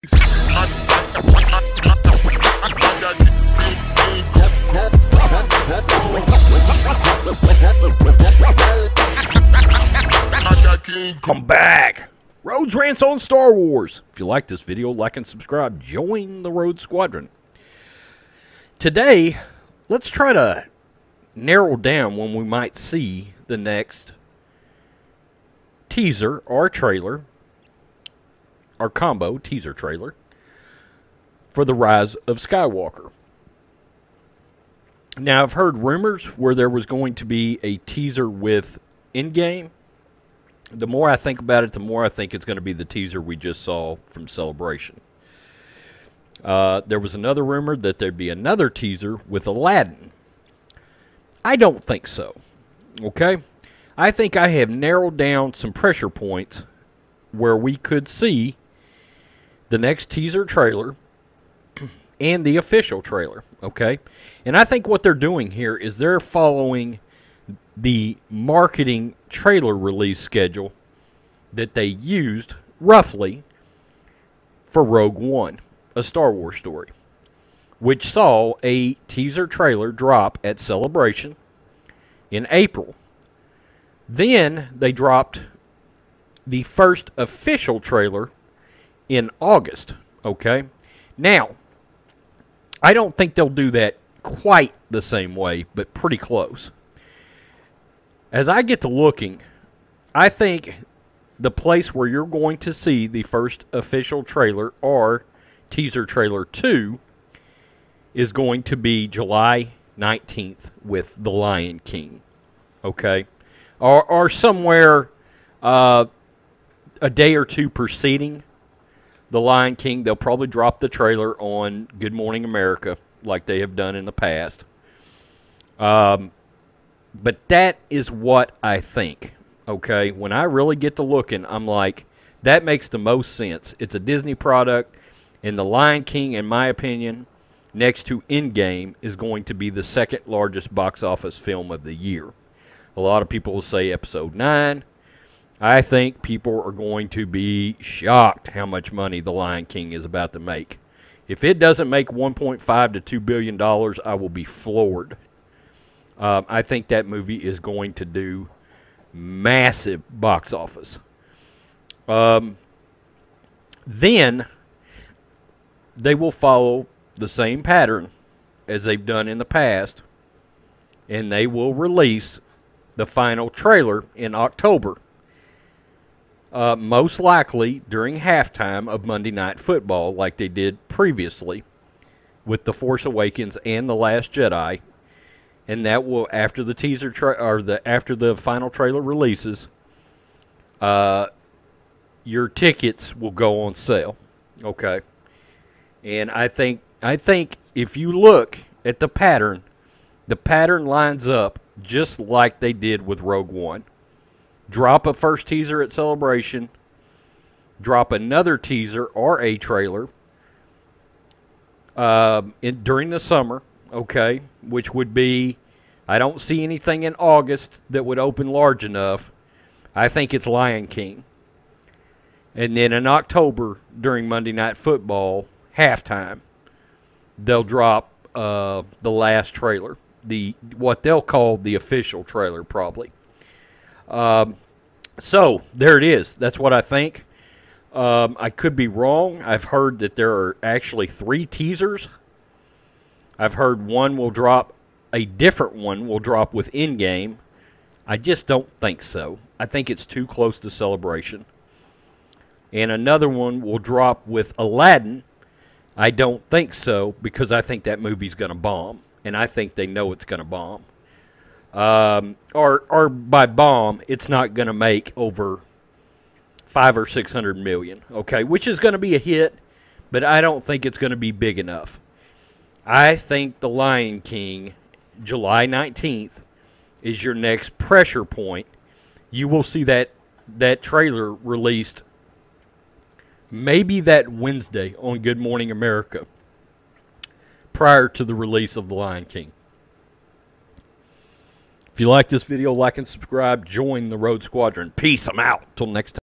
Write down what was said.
I'm back. Rhodes Rants on Star Wars. If you like this video, like and subscribe. Join the Rhodes Squadron. Today, let's try to narrow down when we might see the next teaser or trailer, or combo teaser trailer, for The Rise of Skywalker. Now, I've heard rumors where there was going to be a teaser with Endgame. The more I think about it, the more I think it's going to be the teaser we just saw from Celebration. There was another rumor that there'd be another teaser with Aladdin. I don't think so. Okay? I think I have narrowed down some pressure points where we could see the next teaser trailer and the official trailer. Okay? And I think what they're doing here is they're following the marketing trailer release schedule that they used roughly for Rogue One, a Star Wars story, which saw a teaser trailer drop at Celebration in April. Then they dropped the first official trailer in August. Okay? Now, I don't think they'll do that quite the same way, but pretty close. As I get to looking, I think the place where you're going to see the first official trailer or teaser trailer 2 is going to be July 19th with The Lion King. Okay? Or somewhere a day or two preceding The Lion King. They'll probably drop the trailer on Good Morning America like they have done in the past. But that is what I think, okay? When I really get to looking, I'm like, that makes the most sense. It's a Disney product, and The Lion King, in my opinion, next to Endgame, is going to be the second largest box office film of the year. A lot of people will say Episode 9. I think people are going to be shocked how much money The Lion King is about to make. If it doesn't make $1.5 to $2 billion, I will be floored. I think that movie is going to do massive box office. Then they will follow the same pattern as they've done in the past, and they will release the final trailer in October. Most likely during halftime of Monday Night Football, like they did previously with The Force Awakens and The Last Jedi. And that will, after the teaser after the final trailer releases, your tickets will go on sale. Okay, and I think if you look at the pattern lines up just like they did with Rogue One. Drop a first teaser at Celebration. Drop another teaser or a trailer during the summer. Okay, which would be, I don't see anything in August that would open large enough. I think it's Lion King. And then in October, during Monday Night Football, halftime, they'll drop the last trailer. What they'll call the official trailer, probably. So, there it is. That's what I think. I could be wrong. I've heard that there are actually 3 teasers. I've heard a different one will drop with Endgame. I just don't think so. I think it's too close to Celebration. And another one will drop with Aladdin. I don't think so, because I think that movie's going to bomb. And I think they know it's going to bomb. Or by bomb, it's not going to make over 500 or 600 million. Okay, which is going to be a hit, but I don't think it's going to be big enough. I think The Lion King, July 19th, is your next pressure point. You will see that trailer released maybe that Wednesday on Good Morning America, prior to the release of The Lion King. If you like this video, like and subscribe. Join the Rhodes Squadron. Peace. I'm out. Till next time.